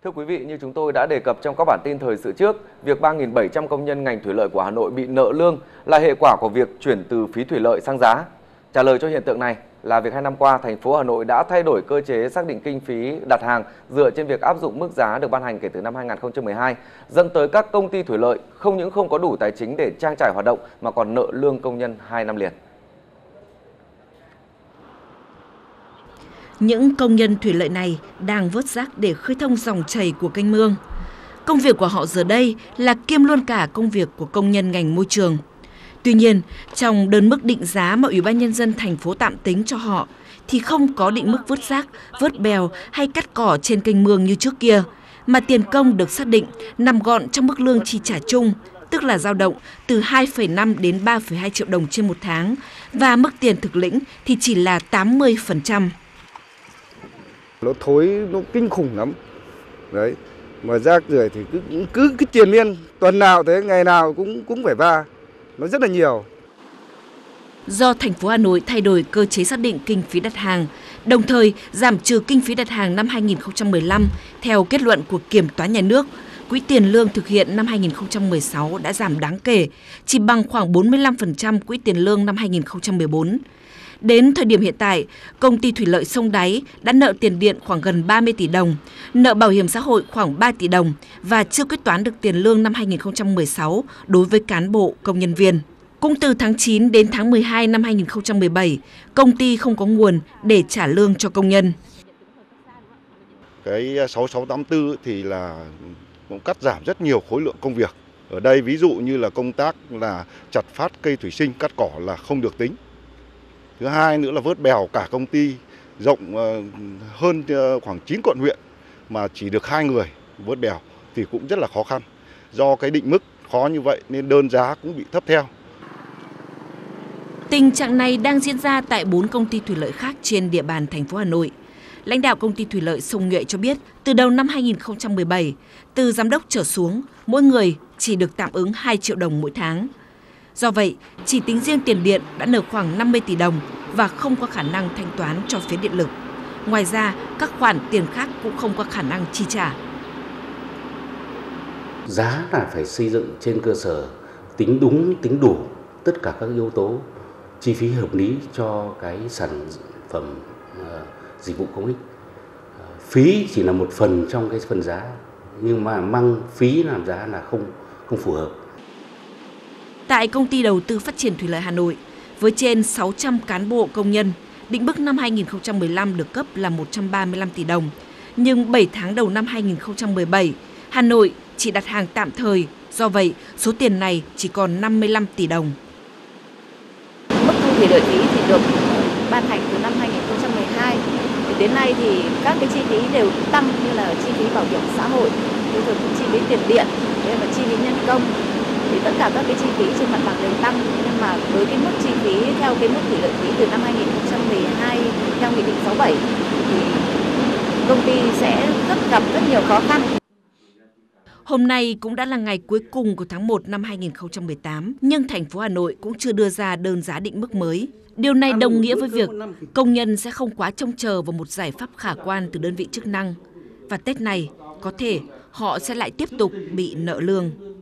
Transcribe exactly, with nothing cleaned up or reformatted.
Thưa quý vị, như chúng tôi đã đề cập trong các bản tin thời sự trước, việc ba nghìn bảy trăm công nhân ngành thủy lợi của Hà Nội bị nợ lương là hệ quả của việc chuyển từ phí thủy lợi sang giá. Trả lời cho hiện tượng này là việc hai năm qua, thành phố Hà Nội đã thay đổi cơ chế xác định kinh phí đặt hàng dựa trên việc áp dụng mức giá được ban hành kể từ năm hai nghìn không trăm mười hai, dẫn tới các công ty thủy lợi không những không có đủ tài chính để trang trải hoạt động mà còn nợ lương công nhân hai năm liền. Những công nhân thủy lợi này đang vớt rác để khơi thông dòng chảy của kênh mương. Công việc của họ giờ đây là kiêm luôn cả công việc của công nhân ngành môi trường. Tuy nhiên, trong đơn mức định giá mà Ủy ban Nhân dân thành phố tạm tính cho họ thì không có định mức vớt rác, vớt bèo hay cắt cỏ trên kênh mương như trước kia, mà tiền công được xác định nằm gọn trong mức lương chi trả chung, tức là dao động từ hai phẩy năm đến ba phẩy hai triệu đồng trên một tháng, và mức tiền thực lĩnh thì chỉ là tám mươi phần trăm. Nó thối, nó kinh khủng lắm. Đấy, mà rác rưởi thì cứ cứ cứ triền miên, tuần nào thế, ngày nào cũng cũng phải va. Nó rất là nhiều. Do thành phố Hà Nội thay đổi cơ chế xác định kinh phí đặt hàng, đồng thời giảm trừ kinh phí đặt hàng năm hai nghìn không trăm mười lăm theo kết luận của Kiểm toán Nhà nước, quỹ tiền lương thực hiện năm hai nghìn không trăm mười sáu đã giảm đáng kể, chỉ bằng khoảng bốn mươi lăm phần trăm quỹ tiền lương năm hai nghìn không trăm mười bốn. Đến thời điểm hiện tại, công ty thủy lợi Sông Đáy đã nợ tiền điện khoảng gần ba mươi tỷ đồng, nợ bảo hiểm xã hội khoảng ba tỷ đồng và chưa quyết toán được tiền lương năm hai nghìn không trăm mười sáu đối với cán bộ, công nhân viên. Cũng từ tháng chín đến tháng mười hai năm hai nghìn không trăm mười bảy, công ty không có nguồn để trả lương cho công nhân. Cái sáu sáu tám tư thì là cũng cắt giảm rất nhiều khối lượng công việc. Ở đây ví dụ như là công tác là chặt phát cây thủy sinh, cắt cỏ là không được tính. Thứ hai nữa là vớt bèo, cả công ty rộng hơn khoảng chín quận huyện mà chỉ được hai người vớt bèo thì cũng rất là khó khăn. Do cái định mức khó như vậy nên đơn giá cũng bị thấp theo. Tình trạng này đang diễn ra tại bốn công ty thủy lợi khác trên địa bàn thành phố Hà Nội. Lãnh đạo công ty thủy lợi Sông Nhuệ cho biết, từ đầu năm hai nghìn không trăm mười bảy, từ giám đốc trở xuống, mỗi người chỉ được tạm ứng hai triệu đồng mỗi tháng. Do vậy, chỉ tính riêng tiền điện đã nợ khoảng năm mươi tỷ đồng và không có khả năng thanh toán cho phía điện lực. Ngoài ra, các khoản tiền khác cũng không có khả năng chi trả. Giá là phải xây dựng trên cơ sở tính đúng, tính đủ tất cả các yếu tố chi phí hợp lý cho cái sản phẩm uh, dịch vụ công ích. Uh, phí chỉ là một phần trong cái phần giá, nhưng mà mang phí làm giá là không không phù hợp. Tại Công ty Đầu tư Phát triển Thủy lợi Hà Nội, với trên sáu trăm cán bộ công nhân, định mức năm hai nghìn không trăm mười lăm được cấp là một trăm ba mươi lăm tỷ đồng. Nhưng bảy tháng đầu năm hai nghìn không trăm mười bảy, Hà Nội chỉ đặt hàng tạm thời, do vậy số tiền này chỉ còn năm mươi lăm tỷ đồng. Mức thu thủy lợi phí thì được ban hành từ năm hai nghìn không trăm mười hai. Đến nay thì các cái chi phí đều tăng, như là chi phí bảo hiểm xã hội, rồi chi phí tiền điện, và chi phí nhân công. Thì tất cả các cái chi phí trên mặt bằng đều tăng, nhưng mà với cái mức chi phí theo cái mức thủy lợi phí từ năm hai nghìn không trăm mười hai theo nghị định sáu bảy thì công ty sẽ rất gặp rất nhiều khó khăn. Hôm nay cũng đã là ngày cuối cùng của tháng một năm hai nghìn không trăm mười tám, nhưng thành phố Hà Nội cũng chưa đưa ra đơn giá định mức mới. Điều này đồng nghĩa với việc công nhân sẽ không quá trông chờ vào một giải pháp khả quan từ đơn vị chức năng. Và Tết này, có thể họ sẽ lại tiếp tục bị nợ lương.